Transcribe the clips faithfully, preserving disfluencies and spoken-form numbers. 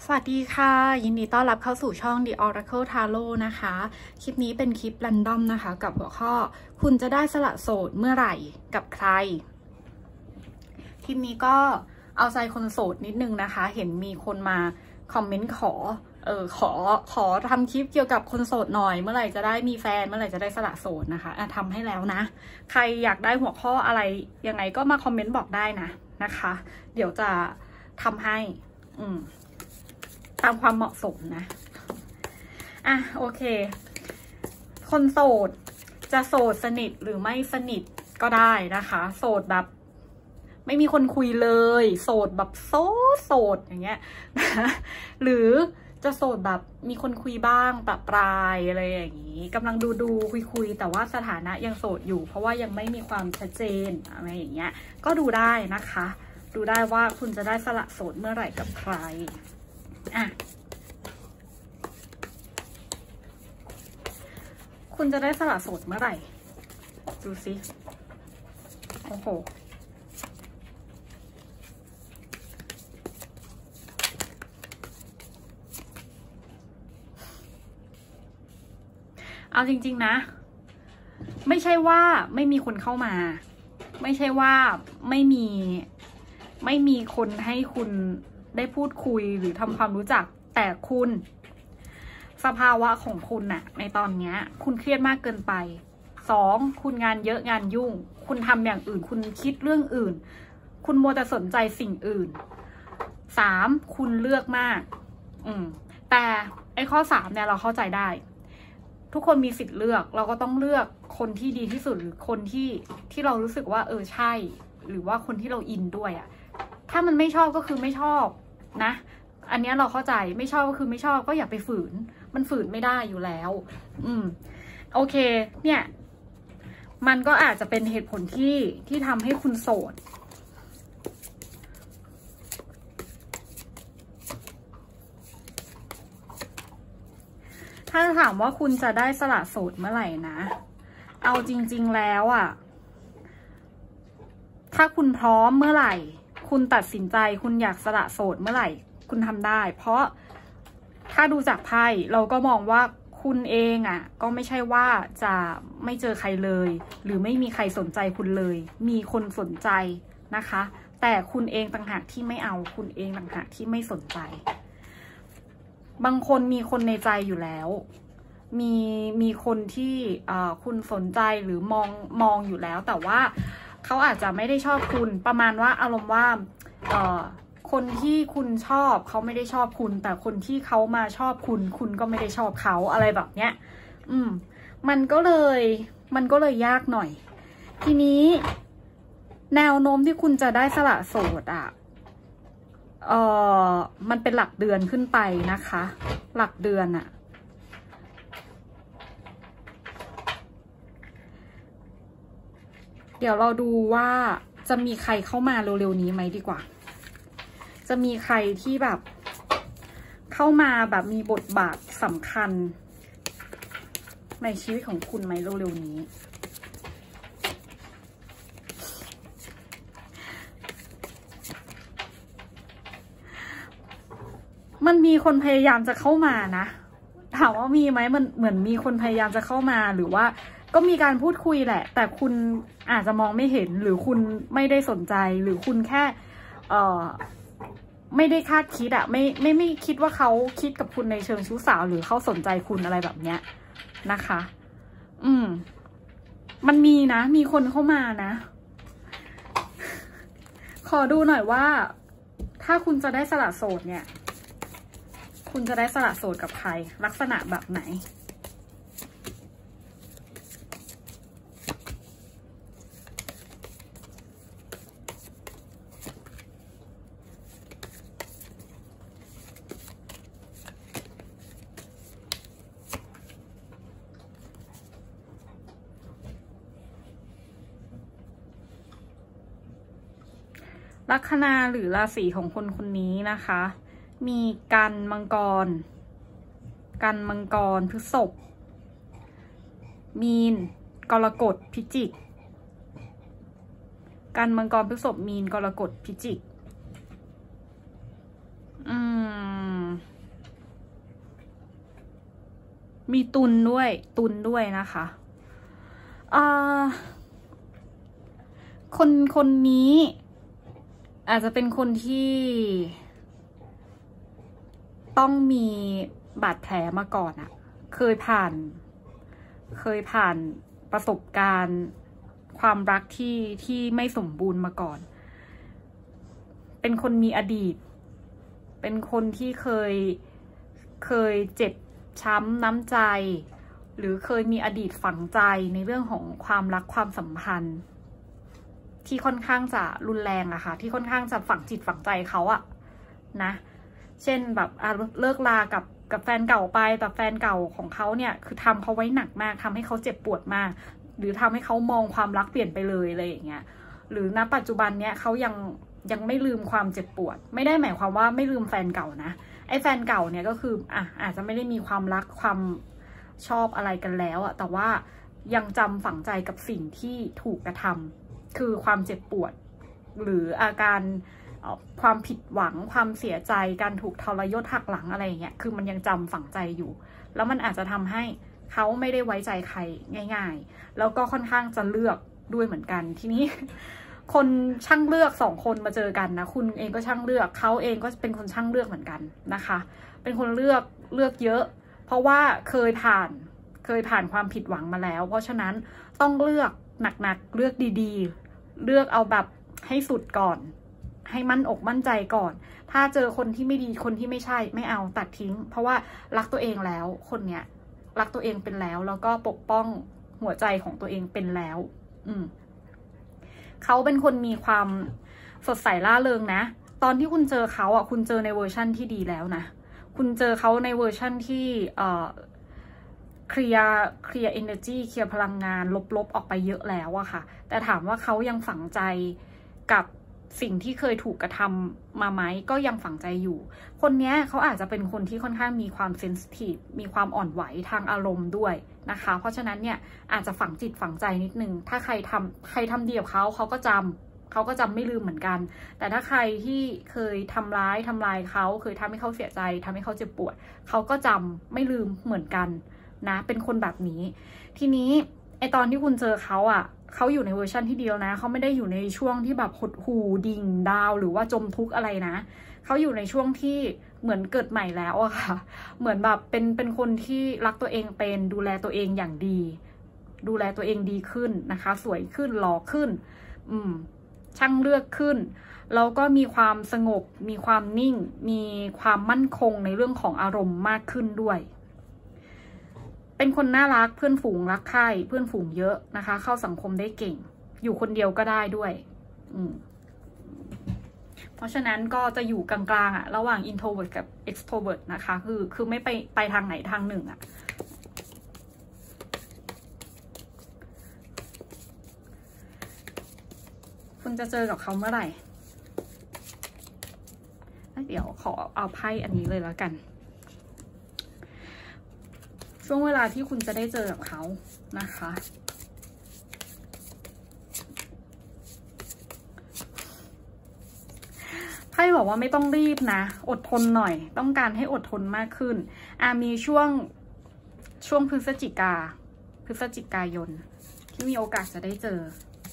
สวัสดีค่ะยินดีต้อนรับเข้าสู่ช่อง The Oracle Tarot นะคะคลิปนี้เป็นคลิป Random นะคะกับหัวข้อคุณจะได้สละโสดเมื่อไหร่กับใครคลิปนี้ก็เอาใจคนโสดนิดนึงนะคะเห็นมีคนมาคอมเมนต์ขอเออขอขอทำคลิปเกี่ยวกับคนโสดหน่อยเมื่อไหร่จะได้มีแฟนเมื่อไหร่จะได้สละโสดนะคะอ่ะทำให้แล้วนะใครอยากได้หัวข้ออะไรยังไงก็มาคอมเมนต์บอกได้นะนะคะเดี๋ยวจะทำให้อืมตามความเหมาะสมนะอ่ะโอเคคนโสดจะโสดสนิทหรือไม่สนิทก็ได้นะคะโสดแบบไม่มีคนคุยเลยโสดแบบโสดโสดอย่างเงี้ยนะหรือจะโสดแบบมีคนคุยบ้างปะปรายอะไรอย่างงี้กำลังดูดูคุยคุยแต่ว่าสถานะยังโสดอยู่เพราะว่ายังไม่มีความชัดเจนอะไรอย่างเงี้ยก็ดูได้นะคะดูได้ว่าคุณจะได้สละโสดเมื่อไหร่กับใครอ่ะคุณจะได้สละโสดเมื่อไหร่ดูสิโอ้โหเอาจริงๆนะไม่ใช่ว่าไม่มีคนเข้ามาไม่ใช่ว่าไม่มีไม่มีคนให้คุณได้พูดคุยหรือทำความรู้จักแต่คุณสภาวะของคุณน่ะในตอนนี้คุณเครียดมากเกินไปสองคุณงานเยอะงานยุ่งคุณทำอย่างอื่นคุณคิดเรื่องอื่นคุณมัวแต่สนใจสิ่งอื่นสามคุณเลือกมากอืมแต่ไอ้ข้อสามเนี่ยเราเข้าใจได้ทุกคนมีสิทธิ์เลือกเราก็ต้องเลือกคนที่ดีที่สุดหรือคนที่ที่เรารู้สึกว่าเออใช่หรือว่าคนที่เราอินด้วยอะถ้ามันไม่ชอบก็คือไม่ชอบนะอันนี้เราเข้าใจไม่ชอบก็คือไม่ชอบก็อย่าไปฝืนมันฝืนไม่ได้อยู่แล้วอืมโอเคเนี่ยมันก็อาจจะเป็นเหตุผลที่ที่ทำให้คุณโสดถ้าถามว่าคุณจะได้สละโสดเมื่อไหร่นะเอาจริงๆแล้วอ่ะถ้าคุณพร้อมเมื่อไหร่คุณตัดสินใจคุณอยากสละโสดเมื่อไหร่คุณทำได้เพราะถ้าดูจากไพ่เราก็มองว่าคุณเองอ่ะก็ไม่ใช่ว่าจะไม่เจอใครเลยหรือไม่มีใครสนใจคุณเลยมีคนสนใจนะคะแต่คุณเองต่างหากที่ไม่เอาคุณเองต่างหากที่ไม่สนใจบางคนมีคนในใจอยู่แล้วมีมีคนที่คุณสนใจหรือมองมองอยู่แล้วแต่ว่าเขาอาจจะไม่ได้ชอบคุณประมาณว่าอารมณ์ว่าเอ่อคนที่คุณชอบเขาไม่ได้ชอบคุณแต่คนที่เขามาชอบคุณคุณก็ไม่ได้ชอบเขาอะไรแบบเนี้ยอืมมันก็เลยมันก็เลยยากหน่อยทีนี้แนวโน้มที่คุณจะได้สละโสดอ่ะเอ่อมันเป็นหลักเดือนขึ้นไปนะคะหลักเดือนอะเดี๋ยวเราดูว่าจะมีใครเข้ามาเร็วๆนี้ไหมดีกว่าจะมีใครที่แบบเข้ามาแบบมีบทบาทสำคัญในชีวิตของคุณไหมเร็วๆนี้มันมีคนพยายามจะเข้ามานะถามว่ามีไหมมันเหมือนมีคนพยายามจะเข้ามาหรือว่าก็มีการพูดคุยแหละแต่คุณอาจจะมองไม่เห็นหรือคุณไม่ได้สนใจหรือคุณแค่เอ่อไม่ได้คาดคิดอะไม่ไม่ไม่คิดว่าเขาคิดกับคุณในเชิงชู้สาวหรือเขาสนใจคุณอะไรแบบเนี้ยนะคะอืมมันมีนะมีคนเข้ามานะขอดูหน่อยว่าถ้าคุณจะได้สละโสดเนี่ยคุณจะได้สละโสดกับใครลักษณะแบบไหนลัคนาหรือราศีของคนคนนี้นะคะมีกันมังกรกันมังกรพฤษภมีนกรกฎพิจิกกันมังกรพฤษภมีนกรกฎพิจิกอืมมีตุลด้วยตุลด้วยนะคะอ่าคนคนนี้อาจจะเป็นคนที่ต้องมีบาดแผลมาก่อนอะเคยผ่านเคยผ่านประสบการณ์ความรักที่ที่ไม่สมบูรณ์มาก่อนเป็นคนมีอดีตเป็นคนที่เคยเคยเจ็บช้ำน้ำใจหรือเคยมีอดีตฝังใจในเรื่องของความรักความสัมพันธ์ที่ค่อนข้างจะรุนแรงอะค่ะที่ค่อนข้างจะฝังจิตฝังใจเขาอะนะเช่นแบบเลิกลากับกับแฟนเก่าไปแต่แฟนเก่าของเขาเนี่ยคือทำเขาไว้หนักมากทำให้เขาเจ็บปวดมากหรือทำให้เขามองความรักเปลี่ยนไปเลยอะไรอย่างเงี้ยหรือณปัจจุบันเนี้ยเขายังยังไม่ลืมความเจ็บปวดไม่ได้หมายความว่าไม่ลืมแฟนเก่านะไอ้แฟนเก่าเนี่ยก็คืออ่ะอาจจะไม่ได้มีความรักความชอบอะไรกันแล้วอะแต่ว่ายังจำฝังใจกับสิ่งที่ถูกกระทำคือความเจ็บปวดหรืออาการความผิดหวังความเสียใจการถูกทรยศหักหลังอะไรอย่างเงี้ยคือมันยังจำฝังใจอยู่แล้วมันอาจจะทำให้เขาไม่ได้ไว้ใจใครง่ายๆแล้วก็ค่อนข้างจะเลือกด้วยเหมือนกันทีนี้คนช่างเลือกสองคนมาเจอกันนะคุณเองก็ช่างเลือกเขาเองก็เป็นคนช่างเลือกเหมือนกันนะคะเป็นคนเลือกเลือกเยอะเพราะว่าเคยผ่านเคยผ่านความผิดหวังมาแล้วเพราะฉะนั้นต้องเลือกหนักๆเลือกดีๆเลือกเอาแบบให้สุดก่อนให้มั่นอกมั่นใจก่อนถ้าเจอคนที่ไม่ดีคนที่ไม่ใช่ไม่เอาตัดทิ้งเพราะว่ารักตัวเองแล้วคนเนี้ยรักตัวเองเป็นแล้วแล้วก็ปกป้องหัวใจของตัวเองเป็นแล้วอืมเขาเป็นคนมีความสดใสล่าเริงนะตอนที่คุณเจอเขาอ่ะคุณเจอในเวอร์ชั่นที่ดีแล้วนะคุณเจอเขาในเวอร์ชั่นที่เอ่อเคลียร์เคลียร์เอเนอร์จีเคลียร์พลังงานลบๆออกไปเยอะแล้วอะค่ะแต่ถามว่าเขายังฝังใจกับสิ่งที่เคยถูกกระทำมาไหมก็ยังฝังใจอยู่คนนี้เขาอาจจะเป็นคนที่ค่อนข้างมีความเซนซิทีฟมีความอ่อนไหวทางอารมณ์ด้วยนะคะเพราะฉะนั้นเนี่ยอาจจะฝังจิตฝังใจนิดนึงถ้าใครทำใครทำดีกับเขาเขาก็จำเขาก็จำไม่ลืมเหมือนกันแต่ถ้าใครที่เคยทำร้ายทำลายเขาเคยทำให้เขาเสียใจทำให้เขาเจ็บปวดเขาก็จำไม่ลืมเหมือนกันนะเป็นคนแบบนี้ทีนี้ไอตอนที่คุณเจอเขาอ่ะเขาอยู่ในเวอร์ชันที่เดียวนะเขาไม่ได้อยู่ในช่วงที่แบบหดหู่ดิ่งดาวหรือว่าจมทุกข์อะไรนะเขาอยู่ในช่วงที่เหมือนเกิดใหม่แล้วอะค่ะเหมือนแบบเป็นเป็นคนที่รักตัวเองเป็นดูแลตัวเองอย่างดีดูแลตัวเองดีขึ้นนะคะสวยขึ้นหล่อขึ้นอืมช่างเลือกขึ้นแล้วก็มีความสงบมีความนิ่งมีความมั่นคงในเรื่องของอารมณ์มากขึ้นด้วยเป็นคนน่ารักเพื่อนฝูงรักใคร่เพื่อนฝูงเยอะนะคะเข้าสังคมได้เก่งอยู่คนเดียวก็ได้ด้วยอืมเพราะฉะนั้นก็จะอยู่กลางๆอะระหว่าง introvert กับ extrovert นะคะคือคือไม่ไปไปทางไหนทางหนึ่งอะคุณจะเจอกับเขาเมื่อไหร่เดี๋ยวขอเอาไพ่อันนี้เลยแล้วกันช่วงเวลาที่คุณจะได้เจอกับเขานะคะไพ่บอกว่าไม่ต้องรีบนะอดทนหน่อยต้องการให้อดทนมากขึ้นอ่ะมีช่วงช่วงพฤศจิกาพฤศจิกายนที่มีโอกาสจะได้เจอ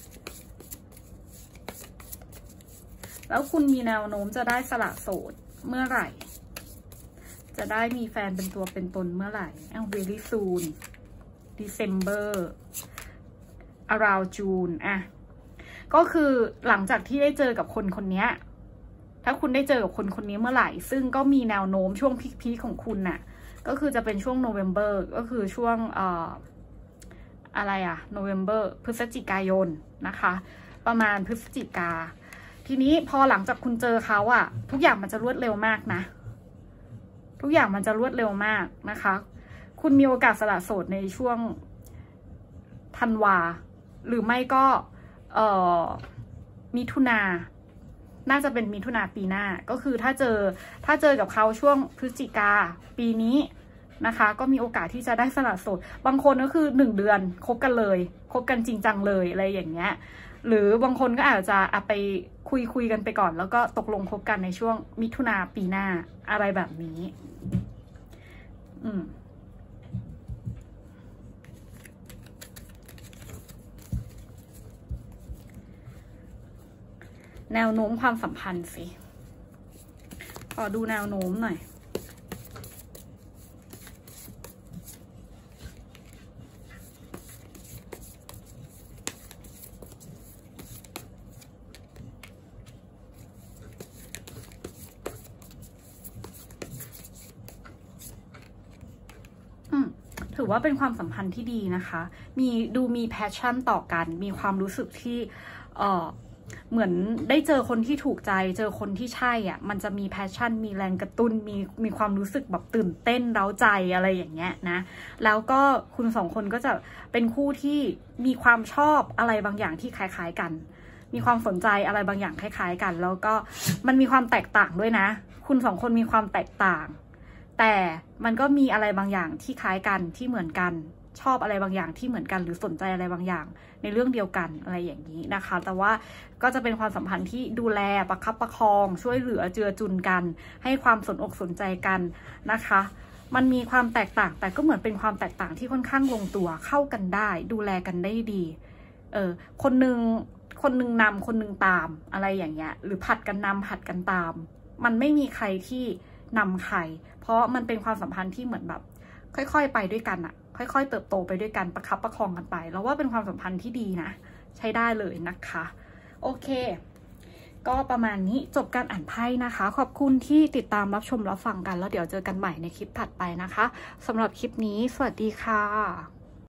แล้วคุณมีแนวโน้มจะได้สละโสดเมื่อไหร่จะได้มีแฟนเป็นตัวเป็นตนเมื่อไหร่อ้าว very soon December around June อ่ะก็คือหลังจากที่ได้เจอกับคนคนนี้ถ้าคุณได้เจอกับคนคนนี้เมื่อไหร่ซึ่งก็มีแนวโน้มช่วงพีคๆของคุณน่ะก็คือจะเป็นช่วง November ก็คือช่วงเอ่ออะไรอะ November พฤศจิกายนนะคะประมาณพฤศจิกาทีนี้พอหลังจากคุณเจอเขาอะทุกอย่างมันจะรวดเร็วมากนะทุกอย่างมันจะรวดเร็วมากนะคะคุณมีโอกาสสละโสดในช่วงธันวาหรือไม่ก็เอ่อมิถุนาน่าจะเป็นมิถุนาปีหน้าก็คือถ้าเจอถ้าเจอกับเขาช่วงพฤศจิกาปีนี้นะคะก็มีโอกาสที่จะได้สละโสดบางคนก็คือหนึ่งเดือนคบกันเลยคบกันจริงจังเลยอะไรอย่างเงี้ยหรือบางคนก็อาจจะเอาไปคุยคุยกันไปก่อนแล้วก็ตกลงคบกันในช่วงมิถุนาปีหน้าอะไรแบบนี้อืมแนวโน้มความสัมพันธ์สิขอดูแนวโน้มหน่อยถือว่าเป็นความสัมพันธ์ที่ดีนะคะมีดูมีแพชชั่นต่อกันมีความรู้สึกที่เออเหมือนได้เจอคนที่ถูกใจเจอคนที่ใช่อ่ะมันจะมีแพชชั่นมีแรงกระตุ้นมีมีความรู้สึกแบบตื่นเต้นเร้าใจอะไรอย่างเงี้ยนะแล้วก็คุณสองคนก็จะเป็นคู่ที่มีความชอบอะไรบางอย่างที่คล้ายๆกันมีความสนใจอะไรบางอย่างคล้ายๆกันแล้วก็มันมีความแตกต่างด้วยนะคุณสองคนมีความแตกต่างแต่มันก็มีอะไรบางอย่างที่คล้ายกันที่เหมือนกันชอบอะไรบางอย่างที่เหมือนกันหรือสนใจอะไรบางอย่างในเรื่องเดียวกันอะไรอย่างนี้นะคะแต่ว่าก็จะเป็นความสัมพันธ์ที่ดูแลประคับประคองช่วยเหลือเจือจุนกันให้ความสนอกสนใจกันนะคะมันมีความแตกต่างแต่ก็เหมือนเป็นความแตกต่างที่ค่อนข้างลงตัวเข้ากันได้ดูแลกันได้ดีเออคนหนึ่งคนหนึ่งนำคนหนึ่งตามอะไรอย่างเงี้ยหรือผัดกันนำผัดกันตามมันไม่มีใครที่นำใครเพราะมันเป็นความสัมพันธ์ที่เหมือนแบบค่อยๆไปด้วยกันอะค่อยๆเติบโตไปด้วยกันประคับประคองกันไปแล้วว่าเป็นความสัมพันธ์ที่ดีนะใช้ได้เลยนะคะโอเคก็ประมาณนี้จบการอ่านไพ่นะคะขอบคุณที่ติดตามรับชมรับฟังกันแล้วเดี๋ยวเจอกันใหม่ในคลิปถัดไปนะคะสำหรับคลิปนี้สวัสดีค่ะ